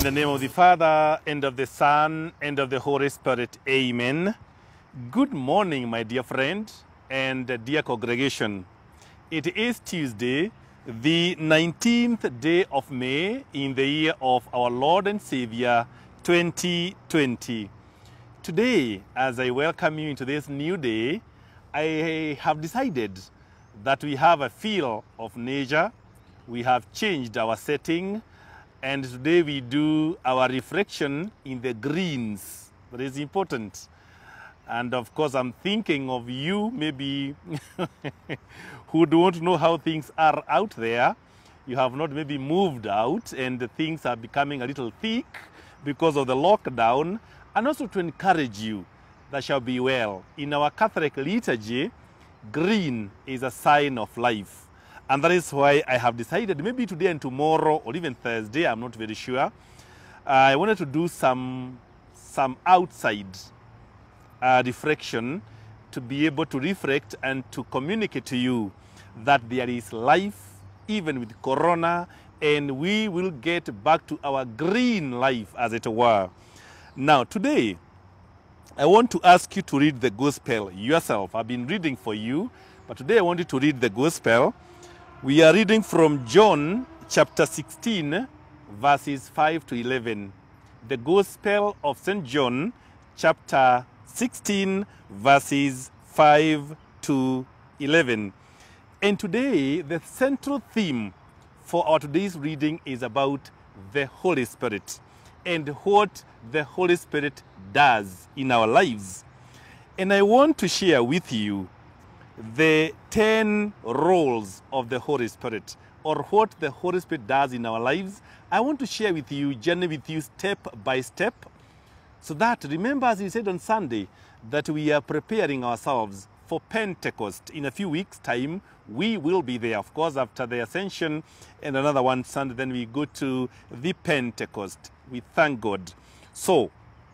the name of the Father, and of the Son, and of the Holy Spirit. Amen. Good morning, my dear friend and dear congregation. It is Tuesday, the 19th day of May in the year of our Lord and Savior, 2020. Today, as I welcome you into this new day, I have decided that we have a feel of nature. We have changed our setting, and today we do our reflection in the greens. That is important. And of course, I'm thinking of you, maybe, who don't know how things are out there. You have not maybe moved out, and things are becoming a little thick because of the lockdown. And also to encourage you that shall be well. In our Catholic liturgy, green is a sign of life. And that is why I have decided maybe today and tomorrow, or even Thursday, I'm not very sure, I wanted to do some outside reflection to be able to reflect and to communicate to you that there is life even with Corona, and we will get back to our green life, as it were. Now, today, I want to ask you to read the Gospel yourself. I've been reading for you, but today I want you to read the Gospel. We are reading from John chapter 16, verses 5 to 11. The Gospel of St. John chapter 16, verses 5 to 11. And today, the central theme for our today's reading is about the Holy Spirit and what the Holy Spirit does in our lives. And I want to share with you the 10 roles of the Holy Spirit, or what the Holy Spirit does in our lives. I want to share with you, journey with you step by step, so that, remember, as we said on Sunday, that we are preparing ourselves for Pentecost. In a few weeks' time, we will be there, of course, after the Ascension, and another one Sunday, then we go to the Pentecost. We thank God. So,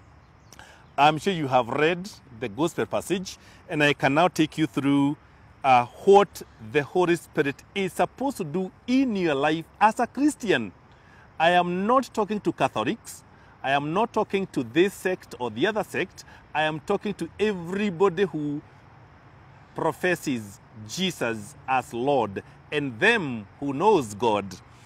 I'm sure you have read the Gospel passage, and I can now take you through what the Holy Spirit is supposed to do in your life as a Christian. I am not talking to Catholics. I am not talking to this sect or the other sect. I am talking to everybody who professes Jesus as Lord, and them who knows God.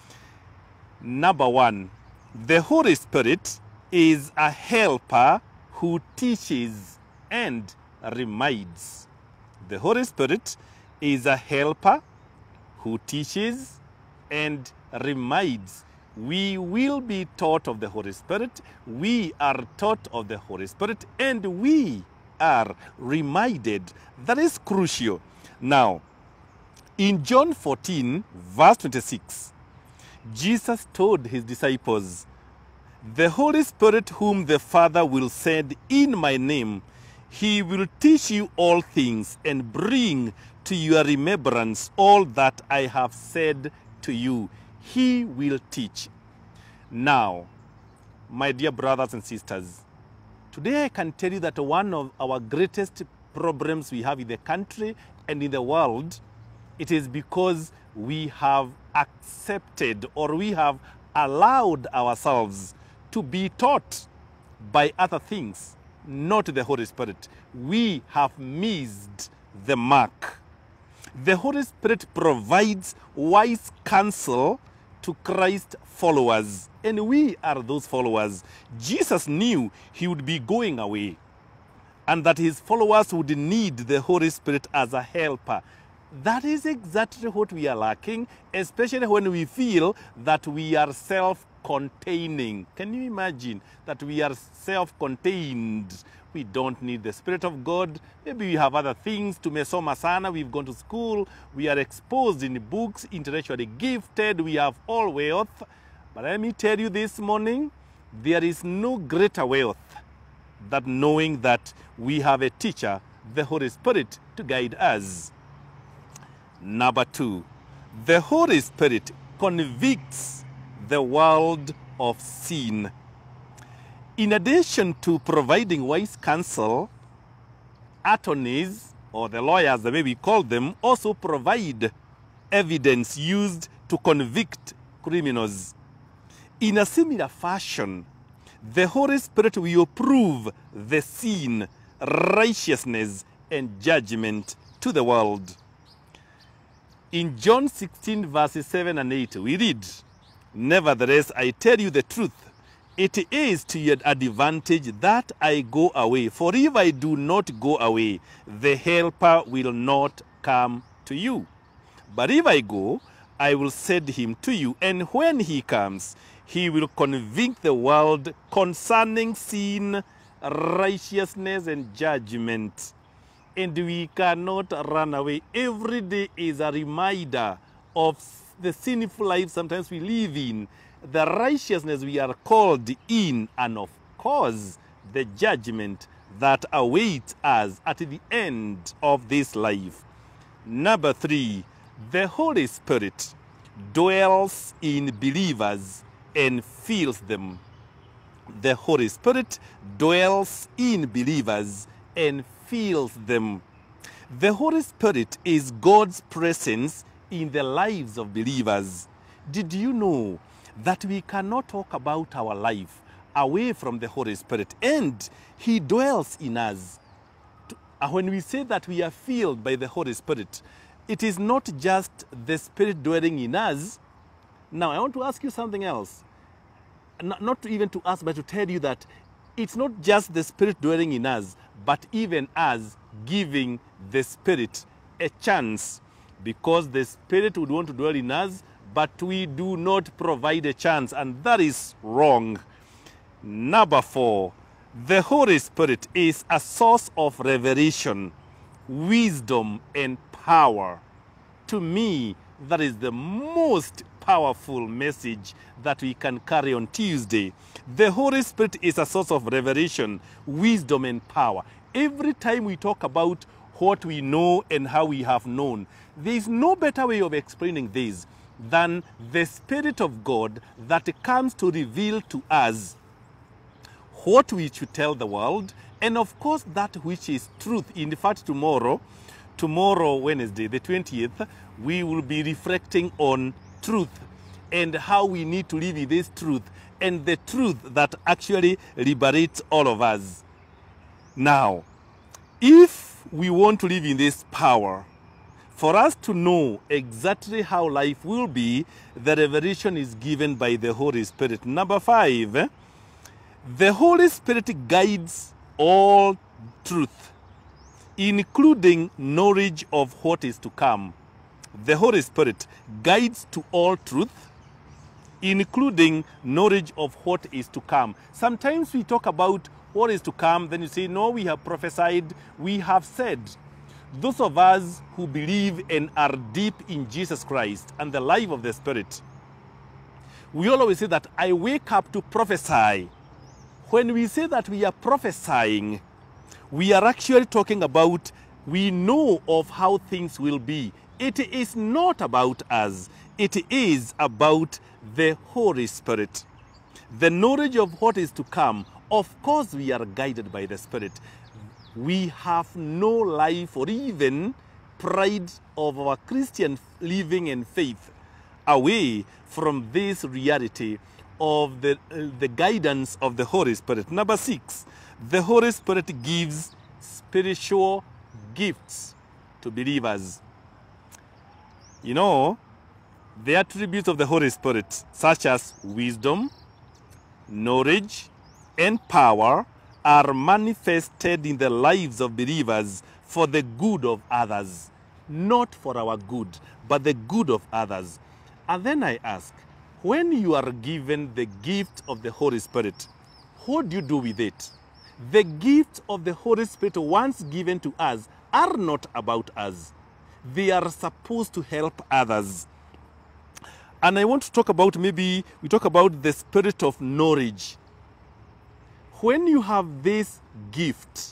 Number one, the Holy Spirit is a helper who teaches and reminds. The Holy Spirit is a helper who teaches and reminds. We will be taught of the Holy Spirit, we are taught of the Holy Spirit, and we are reminded. That is crucial. Now, in John 14, verse 26, Jesus told his disciples, "The Holy Spirit whom the Father will send in my name, he will teach you all things and bring to your remembrance all that I have said to you." He will teach. Now, my dear brothers and sisters, today I can tell you that one of our greatest problems we have in the country and in the world, it is because we have accepted, or we have allowed ourselves to be taught by other things, not the Holy Spirit. We have missed the mark. The Holy Spirit provides wise counsel to Christ followers, and we are those followers. Jesus knew he would be going away, and that his followers would need the Holy Spirit as a helper. That is exactly what we are lacking, especially when we feel that we are self-containing. Can you imagine that we are self-contained? We don't need the Spirit of God. Maybe we have other things. Tumesoma sana, we've gone to school, we are exposed in books, intellectually gifted, we have all wealth. But let me tell you this morning, there is no greater wealth than knowing that we have a teacher, the Holy Spirit, to guide us. Number two, the Holy Spirit convicts the world of sin. In addition to providing wise counsel, attorneys, or the lawyers, the way we call them, also provide evidence used to convict criminals. In a similar fashion, the Holy Spirit will prove the sin, righteousness, and judgment to the world. In John 16, verses 7 and 8, we read, "Nevertheless, I tell you the truth. It is to your advantage that I go away. For if I do not go away, the Helper will not come to you. But if I go, I will send him to you. And when he comes, he will convict the world concerning sin, righteousness, and judgment." And we cannot run away. Every day is a reminder of the sinful life sometimes we live in, the righteousness we are called in, and of course, the judgment that awaits us at the end of this life. Number 3, the Holy Spirit dwells in believers and fills them. The Holy Spirit dwells in believers and fills them. The Holy Spirit is God's presence in the lives of believers. Did you know that we cannot talk about our life away from the Holy Spirit? And He dwells in us. When we say that we are filled by the Holy Spirit, it is not just the Spirit dwelling in us. Now, I want to ask you something else. Not even to ask, but to tell you that it's not just the Spirit dwelling in us, but even us giving the Spirit a chance. Because the Spirit would want to dwell in us, but we do not provide a chance, and that is wrong. Number 4, the Holy Spirit is a source of revelation, wisdom, and power. To me, that is the most powerful message that we can carry on Tuesday. The Holy Spirit is a source of revelation, wisdom, and power. Every time we talk about what we know and how we have known, there is no better way of explaining this than the Spirit of God that comes to reveal to us what we should tell the world, and of course that which is truth. In fact, tomorrow, Wednesday, the 20th, we will be reflecting on truth and how we need to live in this truth, and the truth that actually liberates all of us. Now, if we want to live in this power, for us to know exactly how life will be, the revelation is given by the Holy Spirit. Number 5, the Holy Spirit guides all truth, including knowledge of what is to come. The Holy Spirit guides to all truth, including knowledge of what is to come. Sometimes we talk about what is to come, then you say, no, we have prophesied, we have said. Those of us who believe and are deep in Jesus Christ and the life of the Spirit, we always say that I wake up to prophesy. When we say that we are prophesying, we are actually talking about we know of how things will be. It is not about us. It is about the Holy Spirit. The knowledge of what is to come, of course we are guided by the Spirit. We have no life or even pride of our Christian living and faith away from this reality of the guidance of the Holy Spirit. Number 6, the Holy Spirit gives spiritual gifts to believers. You know, the attributes of the Holy Spirit, such as wisdom, knowledge, and power, are manifested in the lives of believers for the good of others. Not for our good, but the good of others. And then I ask, when you are given the gift of the Holy Spirit, what do you do with it? The gift of the Holy Spirit, once given to us, are not about us. They are supposed to help others. And I want to talk about, we talk about the spirit of knowledge. When you have this gift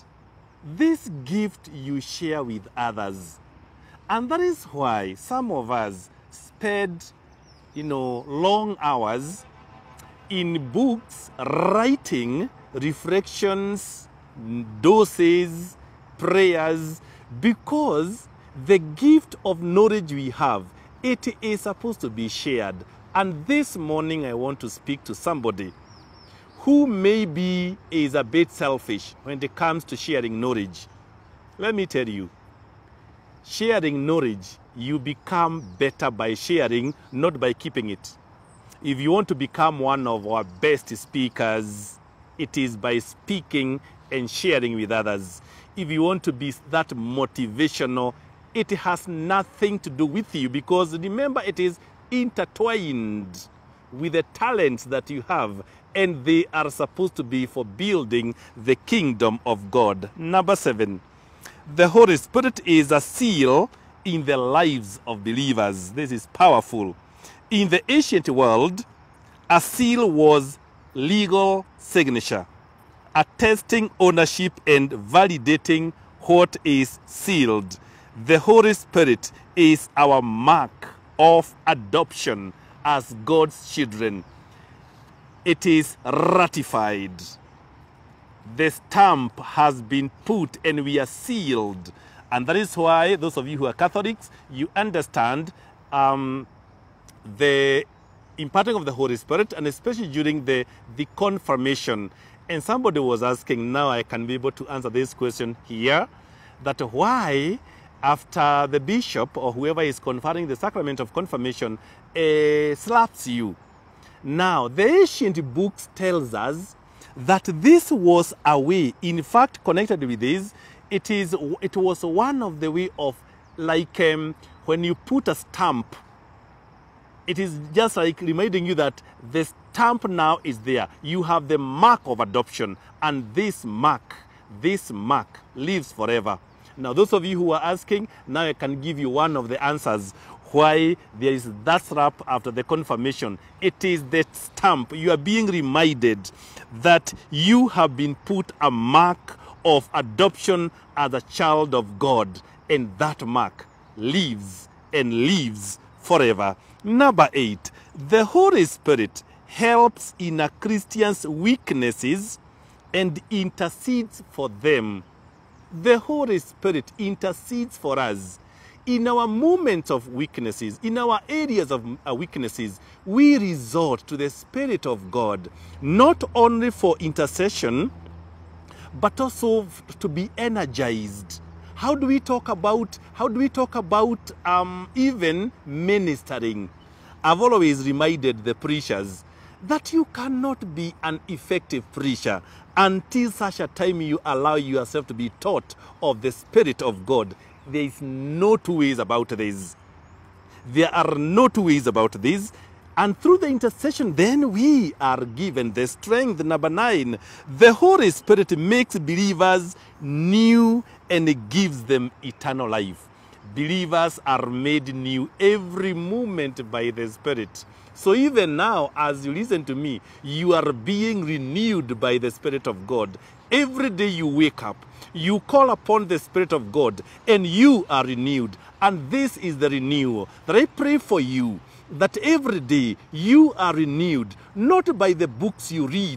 you share with others. And that is why some of us spend, long hours in books writing reflections, doses, prayers, because the gift of knowledge we have, it is supposed to be shared. And this morning I want to speak to somebody who maybe is a bit selfish when it comes to sharing knowledge. Let me tell you, sharing knowledge, you become better by sharing, not by keeping it. If you want to become one of our best speakers, it is by speaking and sharing with others. If you want to be that motivational, it has nothing to do with you, because remember, it is intertwined with the talents that you have, and they are supposed to be for building the kingdom of God. Number 7, the Holy Spirit is a seal in the lives of believers. This is powerful. In the ancient world, a seal was legal signature, attesting ownership and validating what is sealed. The Holy Spirit is our mark of adoption as God's children. It is ratified. The stamp has been put and we are sealed. And that is why those of you who are Catholics, you understand the imparting of the Holy Spirit, and especially during the confirmation. And somebody was asking, now I can be able to answer this question here, that why after the bishop or whoever is conferring the sacrament of confirmation slaps you. Now, the ancient books tells us that this was a way, in fact, connected with this, it was one of the way of, like when you put a stamp, it is just like reminding you that the stamp now is there. You have the mark of adoption, and this mark lives forever. Now, those of you who are asking, now I can give you one of the answers why there is that slap after the confirmation. It is the stamp. You are being reminded that you have been put a mark of adoption as a child of God, and that mark lives and lives forever. Number 8, the Holy Spirit helps in a Christian's weaknesses and intercedes for them. The Holy Spirit intercedes for us. In our moments of weaknesses, in our areas of weaknesses, we resort to the Spirit of God, not only for intercession, but also to be energized. How do we talk about even ministering? I've always reminded the preachers that you cannot be an effective preacher until such a time you allow yourself to be taught of the Spirit of God. There is no two ways about this. There are no two ways about this. And through the intercession, then we are given the strength. Number 9, the Holy Spirit makes believers new and gives them eternal life. Believers are made new every moment by the Spirit. So even now, as you listen to me, you are being renewed by the Spirit of God. Every day you wake up, you call upon the Spirit of God, and you are renewed. And this is the renewal that I pray for you, that every day you are renewed, not by the books you read,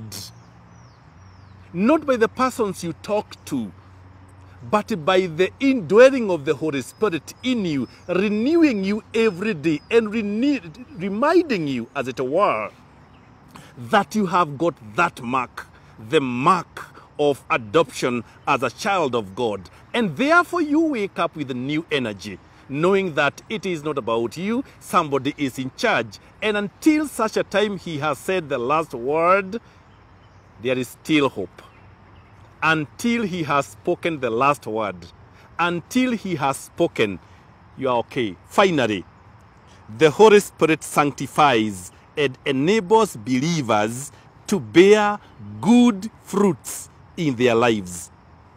not by the persons you talk to, but by the indwelling of the Holy Spirit in you, renewing you every day and reminding you, as it were, that you have got that mark, the mark of adoption as a child of God. And therefore you wake up with a new energy, knowing that it is not about you, somebody is in charge. And until such a time he has said the last word, there is still hope. Until he has spoken the last word, until he has spoken, you are okay. Finally, the Holy Spirit sanctifies and enables believers to bear good fruits in their lives.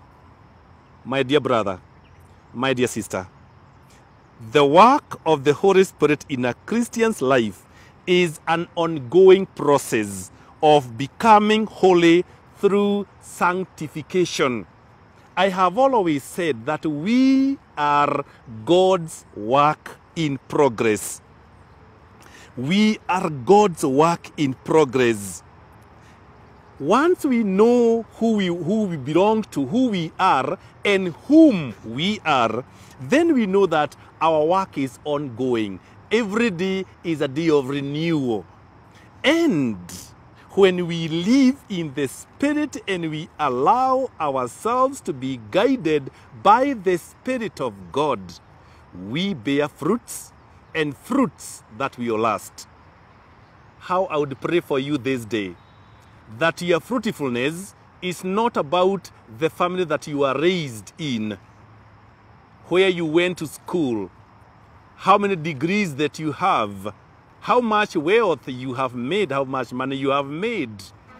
My dear brother, my dear sister, the work of the Holy Spirit in a Christian's life is an ongoing process of becoming holy through sanctification. I have always said that we are God's work in progress. We are God's work in progress. Once we know who we belong to, who we are, and whom we are, then we know that our work is ongoing. Every day is a day of renewal. And when we live in the Spirit and we allow ourselves to be guided by the Spirit of God, we bear fruits, and fruits that will last. How I would pray for you this day, that your fruitfulness is not about the family that you are raised in, where you went to school, how many degrees that you have, how much wealth you have made, how much money you have made,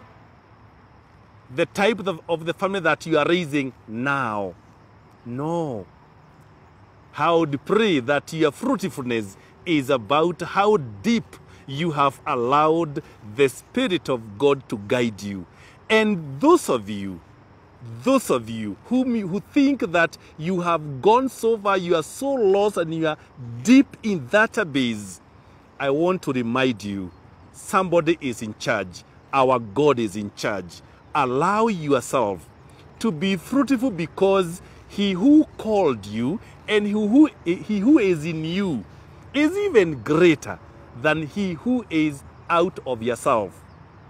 the type of the family that you are raising now. No. I would pray that your fruitfulness is about how deep you have allowed the Spirit of God to guide you. And those of you who think that you have gone so far, you are so lost and you are deep in that abyss, I want to remind you, somebody is in charge. Our God is in charge. Allow yourself to be fruitful, because he who called you and he who is in you is even greater than he who is out of yourself.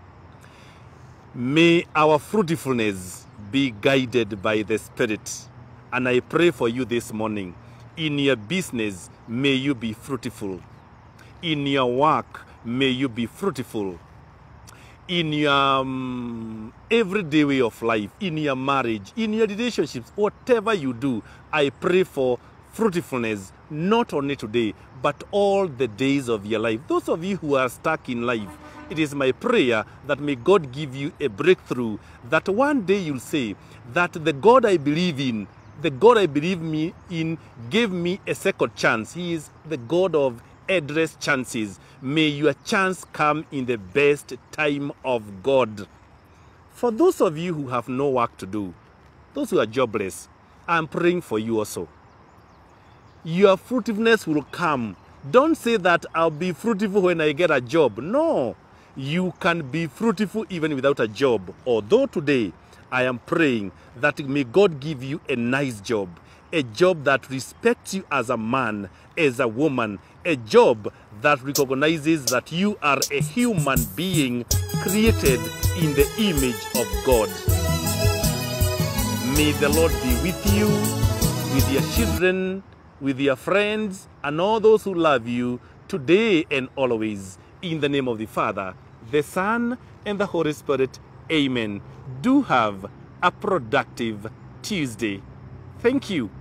May our fruitfulness be guided by the Spirit. And I pray for you this morning, in your business, may you be fruitful. In your work, may you be fruitful. In your everyday way of life, in your marriage, in your relationships, whatever you do, I pray for fruitfulness, not only today, but all the days of your life. Those of you who are stuck in life, it is my prayer that may God give you a breakthrough, that one day you'll say that the God I believe in, the God I believe in gave me a second chance. He is the God of endless chances. May your chance come in the best time of God. For those of you who have no work to do, those who are jobless, I'm praying for you also. Your fruitfulness will come. Don't say that I'll be fruitful when I get a job. No, you can be fruitful even without a job. Although today I am praying that may God give you a nice job, a job that respects you as a man, as a woman, a job that recognizes that you are a human being created in the image of God. May the Lord be with you, with your children, with your friends, and all those who love you, today and always. In the name of the Father, the Son, and the Holy Spirit. Amen. Do have a productive Tuesday. Thank you.